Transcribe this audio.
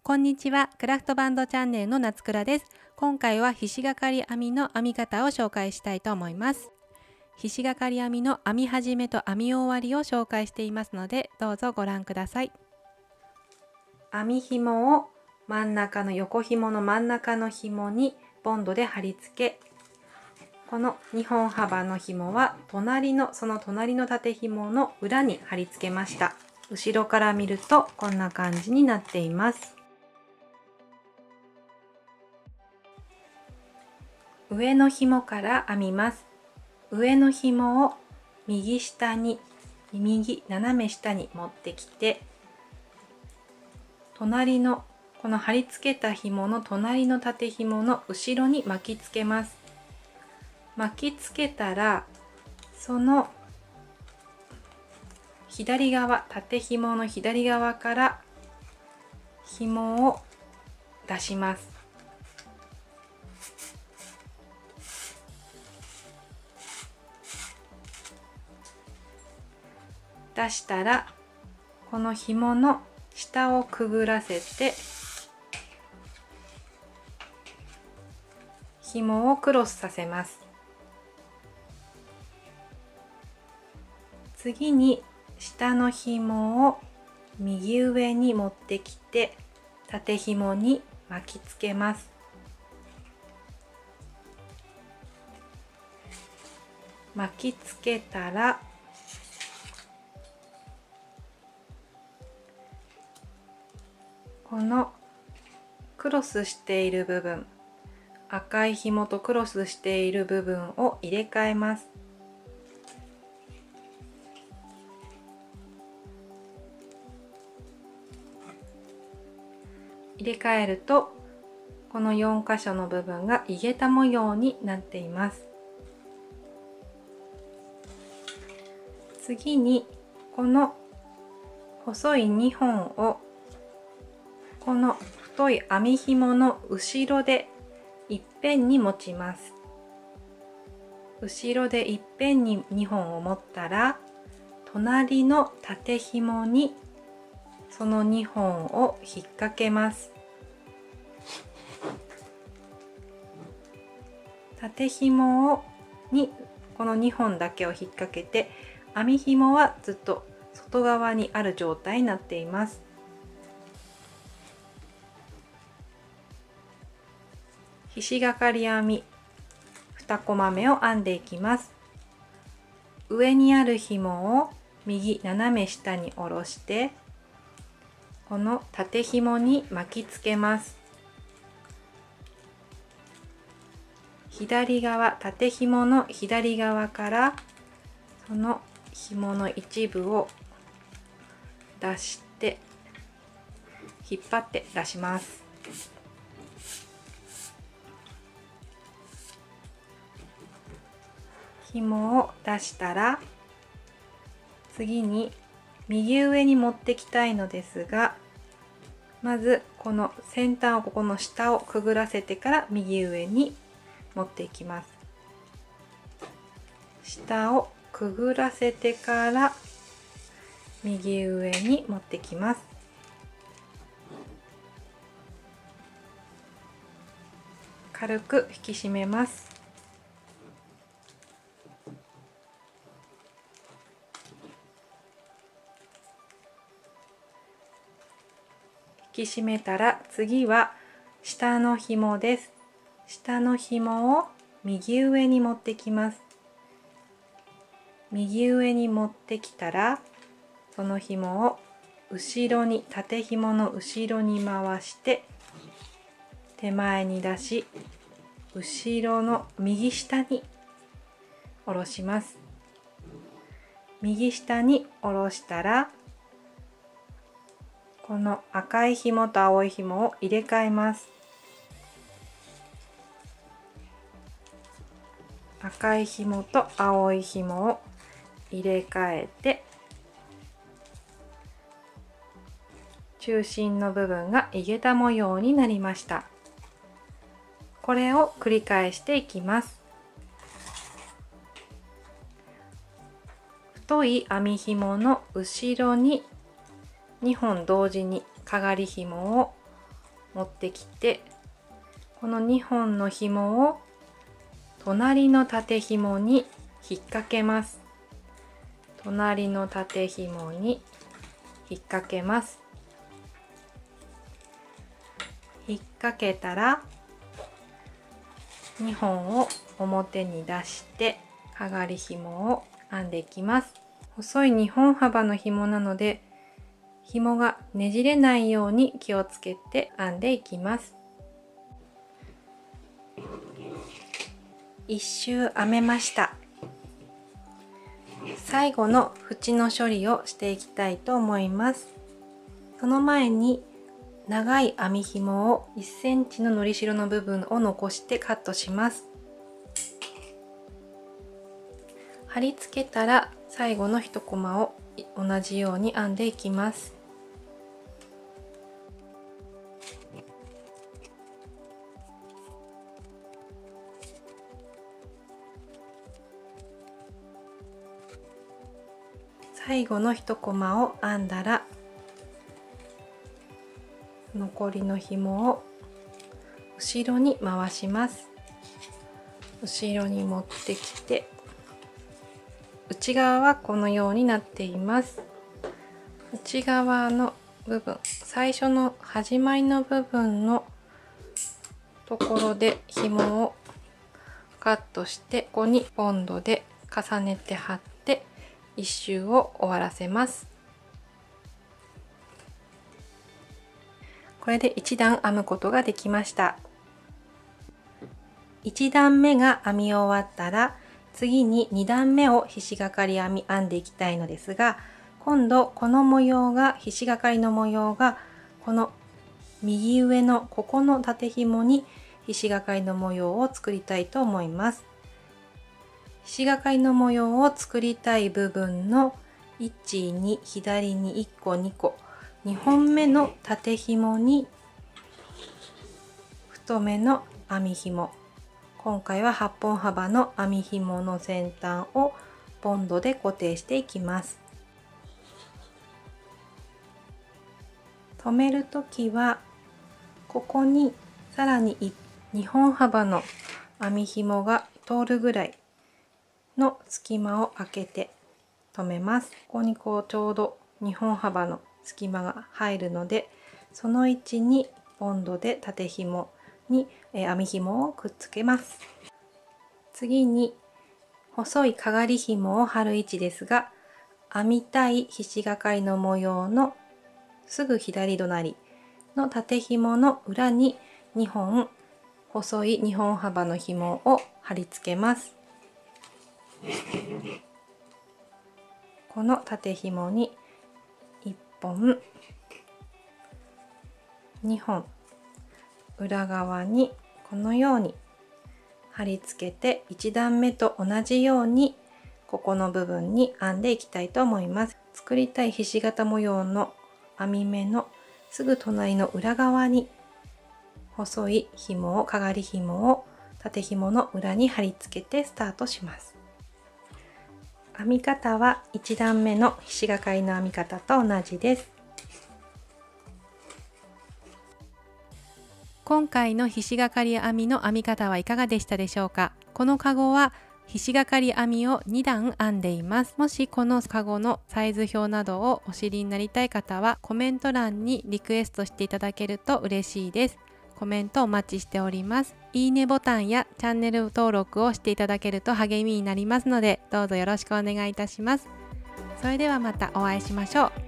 こんにちは。クラフトバンドチャンネルの夏倉です。今回はひしがかり編みの編み方を紹介したいと思います。ひしがかり編みの編み始めと編み終わりを紹介していますので、どうぞご覧ください。編み紐を真ん中の横紐の真ん中の紐にボンドで貼り付け、この2本幅の紐はその隣の縦紐の裏に貼り付けました。後ろから見るとこんな感じになっています。上の紐から編みます。上の紐を右斜め下に持ってきて、隣のこの貼り付けた紐の隣の縦紐の後ろに巻きつけます。巻きつけたら、その左側、縦紐の左側から紐を出します。出したら、この紐の下をくぐらせて紐をクロスさせます。次に下の紐を右上に持ってきて縦紐に巻きつけます。巻きつけたら、このクロスしている部分、赤い紐とクロスしている部分を入れ替えます。入れ替えると、この4箇所の部分が井桁模様になっています。次にこの細い2本をこの太い編み紐の後ろでいっぺんに持ちます。後ろでいっぺんに2本を持ったら、隣の縦紐にその2本を引っ掛けます。縦紐にこの2本だけを引っ掛けて、編み紐はずっと外側にある状態になっています。ひしがかり編み2コマ目を編んでいきます。上にある紐を右斜め下に下ろして、この縦紐に巻きつけます。左側、縦紐の左側からその紐の一部を出して引っ張って出します。紐を出したら、次に右上に持ってきたいのですが、まずこの先端をここの下をくぐらせてから右上に持っていきます。下をくぐらせてから右上に持ってきます。軽く引き締めます。引き締めたら、次は下の紐です。下の紐を右上に持ってきます。右上に持ってきたら、その紐を後ろに、縦紐の後ろに回して手前に出し、後ろの右下に下ろします。右下に下ろしたら、この赤い紐と青い紐を入れ替えます。赤い紐と青い紐を入れ替えて、中心の部分が井桁模様になりました。これを繰り返していきます。太い編み紐の後ろに2本同時にかがり紐を持ってきて、この2本の紐を隣の縦紐に引っ掛けます。隣の縦紐に引っ掛けます。引っ掛けたら2本を表に出してかがり紐を編んでいきます。細い2本幅の紐なので紐がねじれないように気をつけて編んでいきます。1周編めました。最後の縁の処理をしていきたいと思います。その前に長い編み紐を1センチののりしろの部分を残してカットします。貼り付けたら最後の1コマを同じように編んでいきます。最後の1コマを編んだら残りの紐を後ろに回します。後ろに持ってきて内側はこのようになっています。内側の部分、最初の始まりの部分のところで紐をカットして、ここにボンドで重ねて貼って1周を終わらせます。これで1段編むことができました。1段目が編み終わったら次に2段目をひしがかり編み編んでいきたいのですが、今度この模様がひしがかりの模様がこの右上のここの縦紐にひしがかりの模様を作りたいと思います。ひしがかりの模様を作りたい部分の1、2、左に1個2個、2本目の縦紐に太めの編み紐、今回は8本幅の編み紐の先端をボンドで固定していきます。留めるときはここにさらに2本幅の編み紐が通るぐらいの隙間を空けて留めます。ここにこうちょうど2本幅の隙間が入るので、その位置にボンドで縦紐に編み紐をくっつけます。次に細いかがり紐を貼る位置ですが、編みたいひしがかりの模様のすぐ左隣の縦紐の裏に2本細い2本幅の紐を貼り付けます。この縦紐に1本2本裏側にこのように貼り付けて、1段目と同じようにここの部分に編んでいきたいと思います。作りたいひし形模様の編み目のすぐ隣の裏側に細い紐をかがり紐を縦紐の裏に貼り付けてスタートします。編み方は1段目のひしがかりの編み方と同じです。 今回のひしがかり編みの編み方はいかがでしたでしょうか。このカゴはひしがかり編みを2段編んでいます。もしこのカゴのサイズ表などをお知りになりたい方はコメント欄にリクエストしていただけると嬉しいです。コメントお待ちしております。いいねボタンやチャンネル登録をしていただけると励みになりますので、どうぞよろしくお願いいたします。それではまたお会いしましょう。